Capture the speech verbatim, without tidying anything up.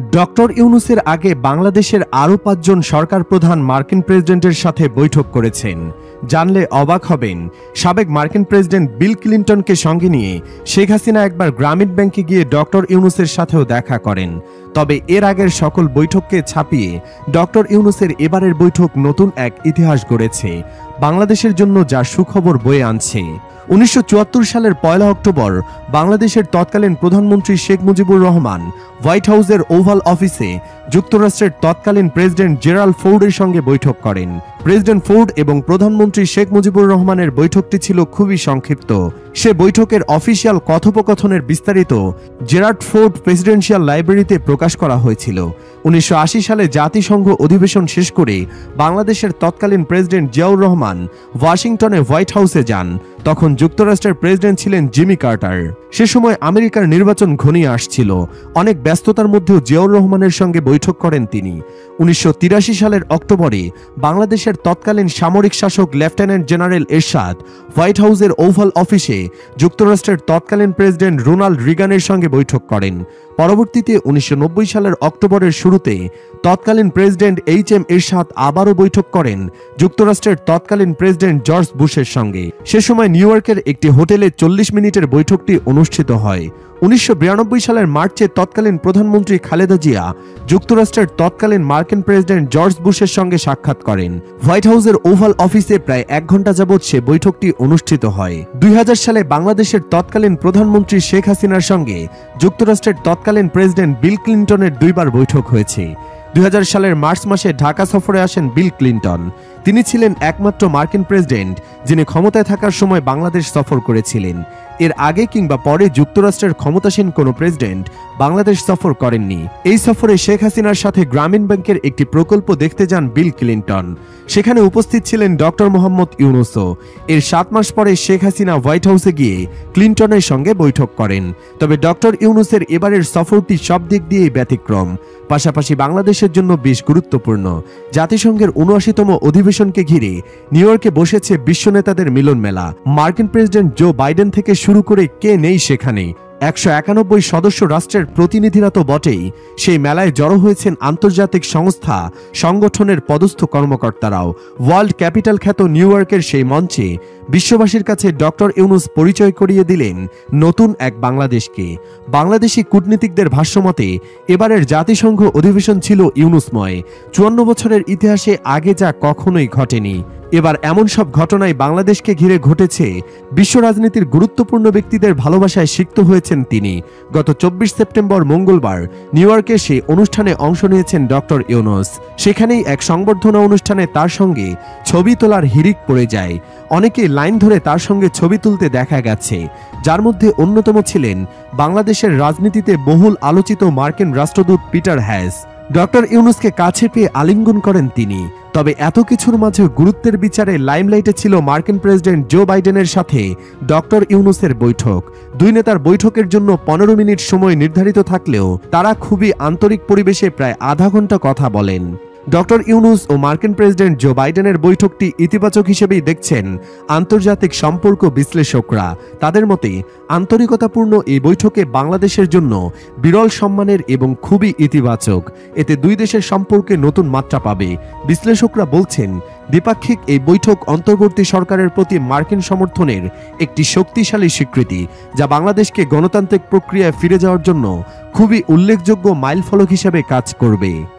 Doctor ইউনূসের আগে বাংলাদেশের আরও পাঁচজন সরকার প্রধান মার্কিন প্রেসিডেন্টের সাথে বৈঠক করেছেন। জানলে অবাক হবেন, সাবেক মার্কিন প্রেসিডেন্ট বিল ক্লিন্টনকে সঙ্গে নিয়ে শেখ হাসিনা একবার গ্রামীণ ব্যাংকে গিয়ে ডক্টর ইউনূসের সাথেও দেখা করেন। তবে এর আগের সকল বৈঠককে ছাপিয়ে ডক্টর ইউনূসের এবারের বৈঠক নতুন এক ইতিহাস গড়েছে, বাংলাদেশের জন্য যা সুখবর বয়ে আনছে। উনিশশো চুয়াত্তর সালের পয়লা অক্টোবর বাংলাদেশের তৎকালীন প্রধানমন্ত্রী শেখ মুজিবুর রহমান হোয়াইট হাউসের ওভাল অফিসে যুক্তরাষ্ট্রের তৎকালীন প্রেসিডেন্ট জেরাল্ড ফোর্ডের সঙ্গে বৈঠক করেন। প্রেসিডেন্ট ফোর্ড এবং প্রধানমন্ত্রী শেখ মুজিবুর রহমানের বৈঠকটি ছিল খুবই সংক্ষিপ্ত। সে বৈঠকের অফিসিয়াল কথোপকথনের বিস্তারিত জেরাল্ড ফোর্ড প্রেসিডেন্সিয়াল লাইব্রেরিতে প্রকাশ করা হয়েছিল। উনিশশো আশি সালে জাতিসংঘ অধিবেশন শেষ করে বাংলাদেশের তৎকালীন প্রেসিডেন্ট জিয়াউর রহমান ওয়াশিংটনে হোয়াইট হাউসে যান। তখন যুক্তরাষ্ট্রের প্রেসিডেন্ট ছিলেন জিমি কার্টার। সে সময় আমেরিকার নির্বাচন ঘনিয়ে আসছিল। অনেক ব্যস্ততার মধ্যেও জিয়াউর রহমানের সঙ্গে বৈঠক করেন তিনি। উনিশশো তিরাশি সালের অক্টোবরে বাংলাদেশের তৎকালীন সামরিক শাসক লেফটেন্যান্ট জেনারেল এরশাদ হোয়াইট হাউসের ওভাল অফিসে যুক্তরাষ্ট্রের তৎকালীন প্রেসিডেন্ট রোনাল্ড রিগানের সঙ্গে বৈঠক করেন। পরবর্তীতে উনিশশো নব্বই সালের অক্টোবরের শুরুতে তৎকালীন প্রেসিডেন্ট এইচ এম এরশাদ আবারও বৈঠক করেন যুক্তরাষ্ট্রের তৎকালীন প্রেসিডেন্ট জর্জ বুশের সঙ্গে। সে সময় নিউ ইয়র্কের একটি হোটেলে চল্লিশ মিনিটের বৈঠকটি অনুষ্ঠিত হয়। উনিশশো বিরানব্বই সালের মার্চে তৎকালীন প্রধানমন্ত্রী খালেদা জিয়া যুক্তরাষ্ট্রের তৎকালীন মার্কিন প্রেসিডেন্ট জর্জ বুশের সঙ্গে সাক্ষাৎ করেন। হোয়াইট হাউসের ওভাল অফিসে প্রায় এক ঘন্টা যাবৎ সে বৈঠকটি অনুষ্ঠিত হয়। দুই হাজার সালে বাংলাদেশের তৎকালীন প্রধানমন্ত্রী শেখ হাসিনার সঙ্গে যুক্তরাষ্ট্রের তৎকালীন প্রেসিডেন্ট বিল ক্লিন্টনের দুইবার বৈঠক হয়েছে। দুই হাজার সালের মার্চ মাসে ঢাকা সফরে আসেন বিল ক্লিন্টন। তিনি ছিলেন একমাত্র মার্কিন প্রেসিডেন্ট যিনি ক্ষমতায় থাকার সময় বাংলাদেশ সফর করেছিলেন। এর আগে কিংবা পরে যুক্তরাষ্ট্রের ক্ষমতাসীন কোনো প্রেসিডেন্ট বাংলাদেশ সফর করেননি। এই সফরে শেখ হাসিনার সাথে গ্রামীণ ব্যাংকের একটি প্রকল্প দেখতে যান বিল ক্লিন্টন। সেখানে উপস্থিত ছিলেন ডক্টর মোহাম্মদ ইউনূসও। এর সাত মাস পরে শেখ হাসিনা হোয়াইট হাউসে গিয়ে ক্লিন্টনের সঙ্গে বৈঠক করেন। তবে ডক্টর ইউনূসের এবারের সফরটি সব দিক দিয়েই ব্যতিক্রম, পাশাপাশি বাংলাদেশের জন্য বেশ গুরুত্বপূর্ণ। জাতিসংঘের উনআশিতম অধিবেশনকে ঘিরে নিউ ইয়র্কে বসেছে বিশ্ব নেতাদের মিলন মেলা। মার্কিন প্রেসিডেন্ট জো বাইডেন থেকে শুরু করে কে নেই সেখানে। একশো একানব্বই সদস্য রাষ্ট্রের প্রতিনিধিরা তো বটেই, সেই মেলায় জড়ো হয়েছেন আন্তর্জাতিক সংস্থা সংগঠনের পদস্থ কর্মকর্তারাও। ওয়ার্ল্ড ক্যাপিটাল খ্যাত নিউ ইয়র্কের সেই মঞ্চে বিশ্ববাসীর কাছে ডক্টর ইউনূস পরিচয় করিয়ে দিলেন নতুন এক বাংলাদেশকে। বাংলাদেশি কূটনীতিকদের ভাষ্যমতে এবারের জাতিসংঘ অধিবেশন ছিল ইউনূসময়। চুয়ান্ন বছরের ইতিহাসে আগে যা কখনোই ঘটেনি। এবার এমন সব ঘটনায় বাংলাদেশকে ঘিরে ঘটেছে। বিশ্ব রাজনীতির গুরুত্বপূর্ণ ব্যক্তিদের ভালোবাসায় সিক্ত হয়েছেন তিনি। গত চব্বিশ সেপ্টেম্বর মঙ্গলবার নিউ ইয়র্কে সে অনুষ্ঠানে অংশ নিয়েছেন ডক্টর ইউনূস। সেখানেই এক সংবর্ধনা অনুষ্ঠানে তার সঙ্গে ছবি তোলার হিড়িক পড়ে যায়। অনেকে লাইন ধরে তার সঙ্গে ছবি তুলতে দেখা গেছে, যার মধ্যে অন্যতম ছিলেন বাংলাদেশের রাজনীতিতে বহুল আলোচিত মার্কিন রাষ্ট্রদূত পিটার হ্যাস। ডক্টর ইউনূসকে কাছে পেয়ে আলিঙ্গন করেন তিনি। তবে এত কিছুর মাঝে গুরুত্বের বিচারে লাইমলাইটে ছিল মার্কিন প্রেসিডেন্ট জো বাইডেনের সাথে ডক্টর ইউনূসের বৈঠক। দুই নেতার বৈঠকের জন্য পনেরো মিনিট সময় নির্ধারিত থাকলেও তারা খুবই আন্তরিক পরিবেশে প্রায় আধা ঘন্টা কথা বলেন। ডক্টর ইউনূস ও মার্কিন প্রেসিডেন্ট জো বাইডেনের বৈঠকটি ইতিবাচক হিসেবেই দেখছেন আন্তর্জাতিক সম্পর্ক বিশ্লেষকরা। তাদের মতে আন্তরিকতাপূর্ণ এই বৈঠকে বাংলাদেশের জন্য বিরল সম্মানের এবং খুবই ইতিবাচক। এতে দুই দেশের সম্পর্কে নতুন মাত্রা পাবে। বিশ্লেষকরা বলছেন, দ্বিপাক্ষিক এই বৈঠক অন্তর্বর্তী সরকারের প্রতি মার্কিন সমর্থনের একটি শক্তিশালী স্বীকৃতি, যা বাংলাদেশকে গণতান্ত্রিক প্রক্রিয়ায় ফিরে যাওয়ার জন্য খুবই উল্লেখযোগ্য মাইলফলক হিসেবে কাজ করবে।